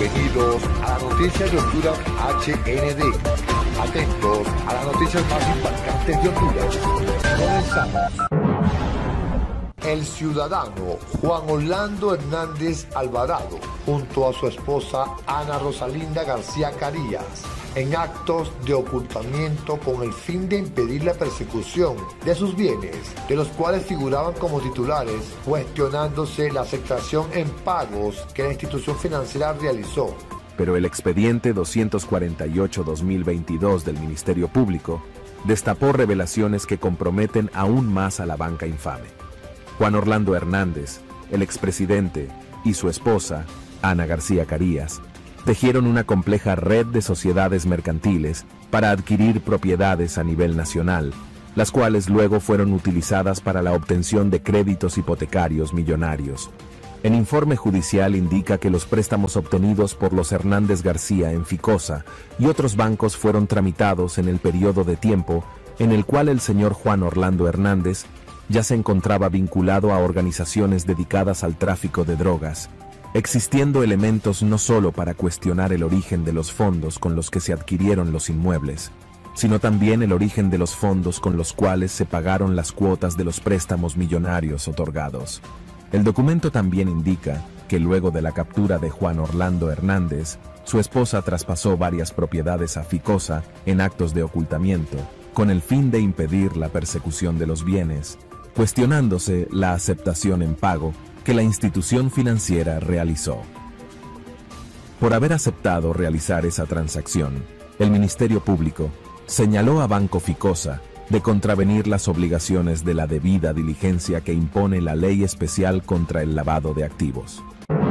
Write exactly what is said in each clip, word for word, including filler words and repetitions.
Bienvenidos a la noticia de Honduras H N D. Atentos a las noticias más impactantes de Honduras. Comenzamos. El ciudadano Juan Orlando Hernández Alvarado, junto a su esposa Ana Rosalinda García Carías, en actos de ocultamiento con el fin de impedir la persecución de sus bienes, de los cuales figuraban como titulares, cuestionándose la aceptación en pagos que la institución financiera realizó. Pero el expediente doscientos cuarenta y ocho guión dos mil veintidós del Ministerio Público destapó revelaciones que comprometen aún más a la banca infame. Juan Orlando Hernández, el expresidente, y su esposa, Ana García Carías, tejieron una compleja red de sociedades mercantiles para adquirir propiedades a nivel nacional, las cuales luego fueron utilizadas para la obtención de créditos hipotecarios millonarios. El informe judicial indica que los préstamos obtenidos por los Hernández García en Ficosa y otros bancos fueron tramitados en el periodo de tiempo en el cual el señor Juan Orlando Hernández ya se encontraba vinculado a organizaciones dedicadas al tráfico de drogas, existiendo elementos no solo para cuestionar el origen de los fondos con los que se adquirieron los inmuebles, sino también el origen de los fondos con los cuales se pagaron las cuotas de los préstamos millonarios otorgados. El documento también indica que luego de la captura de Juan Orlando Hernández, su esposa traspasó varias propiedades a Ficosa en actos de ocultamiento, con el fin de impedir la persecución de los bienes, cuestionándose la aceptación en pago que la institución financiera realizó. Por haber aceptado realizar esa transacción, el Ministerio Público señaló a Banco Ficosa de contravenir las obligaciones de la debida diligencia que impone la Ley Especial contra el Lavado de Activos.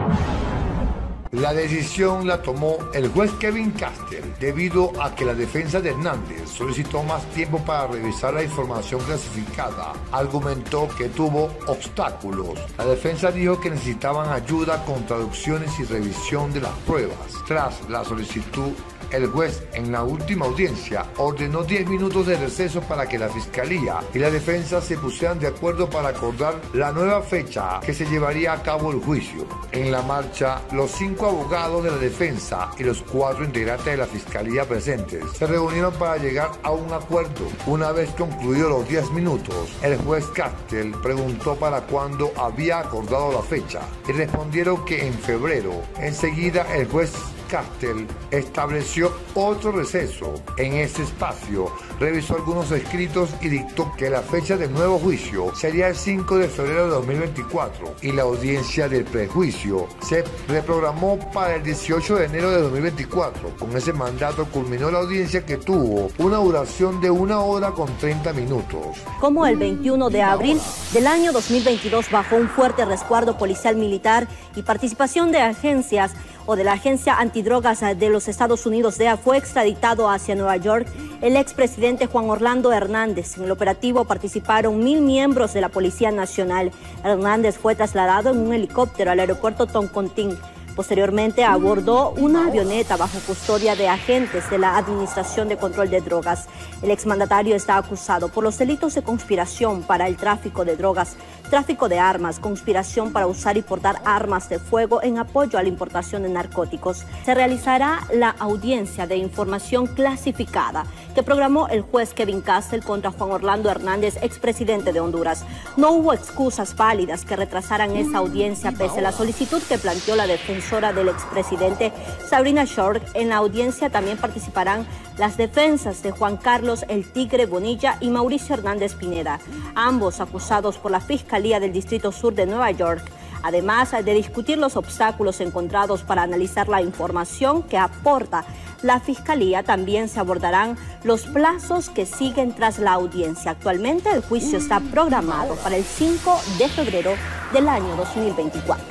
La decisión la tomó el juez Kevin Castell debido a que la defensa de Hernández solicitó más tiempo para revisar la información clasificada. Argumentó que tuvo obstáculos. La defensa dijo que necesitaban ayuda con traducciones y revisión de las pruebas. Tras la solicitud, el juez en la última audiencia ordenó diez minutos de receso para que la Fiscalía y la defensa se pusieran de acuerdo para acordar la nueva fecha que se llevaría a cabo el juicio. En la marcha, los cinco abogados de la defensa y los cuatro integrantes de la Fiscalía presentes se reunieron para llegar a un acuerdo. Una vez concluidos los diez minutos, el juez Castell preguntó para cuándo había acordado la fecha y respondieron que en febrero. Enseguida el juez Castell estableció otro receso. En ese espacio revisó algunos escritos y dictó que la fecha del nuevo juicio sería el cinco de febrero de dos mil veinticuatro y la audiencia del prejuicio se reprogramó para el dieciocho de enero de dos mil veinticuatro. Con ese mandato culminó la audiencia, que tuvo una duración de una hora con treinta minutos. Como el veintiuno de abril del año dos mil veintidós, bajo un fuerte resguardo policial militar y participación de agencias o de la Agencia Antidrogas de los Estados Unidos, D E A, fue extraditado hacia Nueva York el expresidente Juan Orlando Hernández. En el operativo participaron mil miembros de la Policía Nacional. Hernández fue trasladado en un helicóptero al aeropuerto Toncontín. Posteriormente abordó una avioneta bajo custodia de agentes de la Administración de Control de Drogas. El exmandatario está acusado por los delitos de conspiración para el tráfico de drogas, tráfico de armas, conspiración para usar y portar armas de fuego en apoyo a la importación de narcóticos. Se realizará la audiencia de información clasificada que programó el juez Kevin Castell contra Juan Orlando Hernández, expresidente de Honduras. No hubo excusas válidas que retrasaran esa audiencia pese a la solicitud que planteó la defensora del expresidente, Sabrina Short. En la audiencia también participarán las defensas de Juan Carlos El Tigre Bonilla y Mauricio Hernández Pineda, ambos acusados por la Fiscalía del Distrito Sur de Nueva York. Además de discutir los obstáculos encontrados para analizar la información que aporta la Fiscalía, también se abordarán los plazos que siguen tras la audiencia. Actualmente el juicio está programado para el cinco de febrero del año dos mil veinticuatro.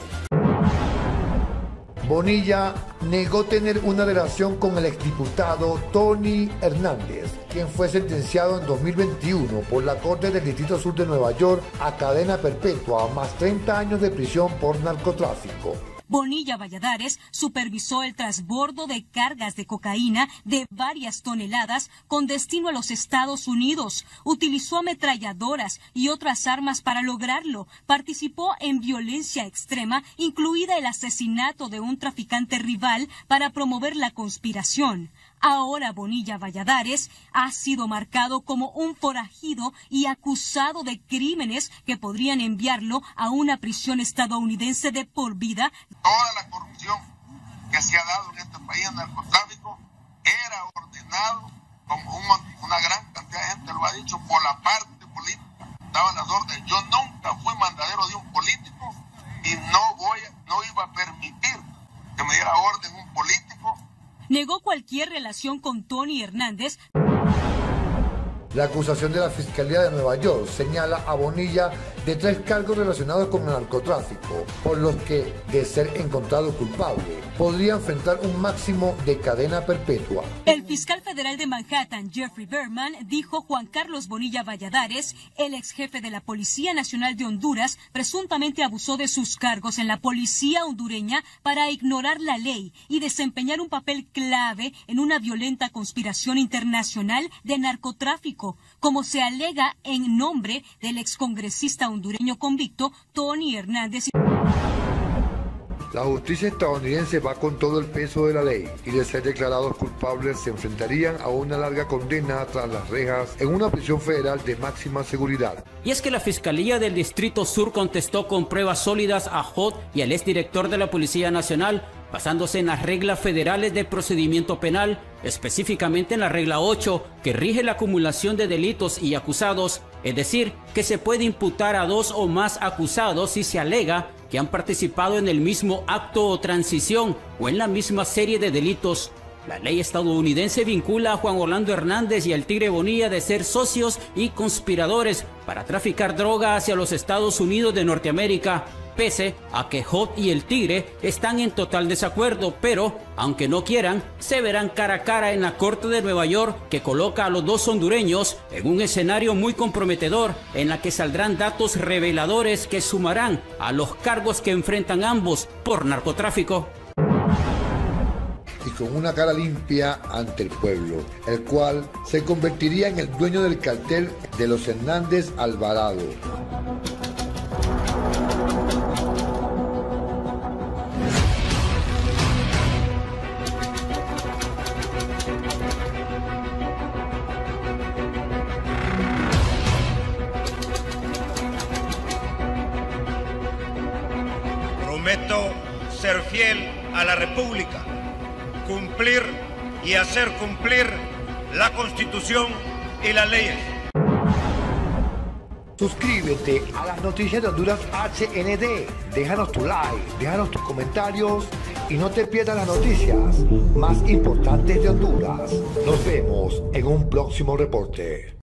Bonilla negó tener una relación con el exdiputado Tony Hernández, quien fue sentenciado en dos mil veintiuno por la Corte del Distrito Sur de Nueva York a cadena perpetua más treinta años de prisión por narcotráfico. Bonilla Valladares supervisó el transbordo de cargas de cocaína de varias toneladas con destino a los Estados Unidos. Utilizó ametralladoras y otras armas para lograrlo. Participó en violencia extrema, incluida el asesinato de un traficante rival para promover la conspiración. Ahora Bonilla Valladares ha sido marcado como un forajido y acusado de crímenes que podrían enviarlo a una prisión estadounidense de por vida. Toda la corrupción que se ha dado en este país en narcotráfico era ordenado, como un, una gran cantidad de gente lo ha dicho, por la parte política. Daban las órdenes. Yo nunca fui mandadero de un político y no voy, no iba a permitir que me diera orden un político. Negó cualquier relación con Tony Hernández. La acusación de la Fiscalía de Nueva York señala a Bonilla de tres cargos relacionados con el narcotráfico, por los que, de ser encontrado culpable, podría enfrentar un máximo de cadena perpetua. El fiscal federal de Manhattan, Jeffrey Berman, dijo Juan Carlos Bonilla Valladares, el ex jefe de la Policía Nacional de Honduras, presuntamente abusó de sus cargos en la policía hondureña para ignorar la ley y desempeñar un papel clave en una violenta conspiración internacional de narcotráfico, como se alega en nombre del excongresista hondureño convicto Tony Hernández. La justicia estadounidense va con todo el peso de la ley y de ser declarados culpables se enfrentarían a una larga condena tras las rejas en una prisión federal de máxima seguridad. Y es que la Fiscalía del Distrito Sur contestó con pruebas sólidas a Holt y al exdirector de la Policía Nacional, basándose en las reglas federales de procedimiento penal, específicamente en la regla ocho, que rige la acumulación de delitos y acusados, es decir, que se puede imputar a dos o más acusados si se alega que han participado en el mismo acto o transición o en la misma serie de delitos. La ley estadounidense vincula a Juan Orlando Hernández y al Tigre Bonilla de ser socios y conspiradores para traficar droga hacia los Estados Unidos de Norteamérica, pese a que Holt y el Tigre están en total desacuerdo, pero, aunque no quieran, se verán cara a cara en la Corte de Nueva York, que coloca a los dos hondureños en un escenario muy comprometedor, en la que saldrán datos reveladores que sumarán a los cargos que enfrentan ambos por narcotráfico. Y con una cara limpia ante el pueblo, el cual se convertiría en el dueño del cartel de los Hernández Alvarado. Prometo ser fiel a la República, cumplir y hacer cumplir la Constitución y las leyes. Suscríbete a las noticias de Honduras H N D, déjanos tu like, déjanos tus comentarios y no te pierdas las noticias más importantes de Honduras. Nos vemos en un próximo reporte.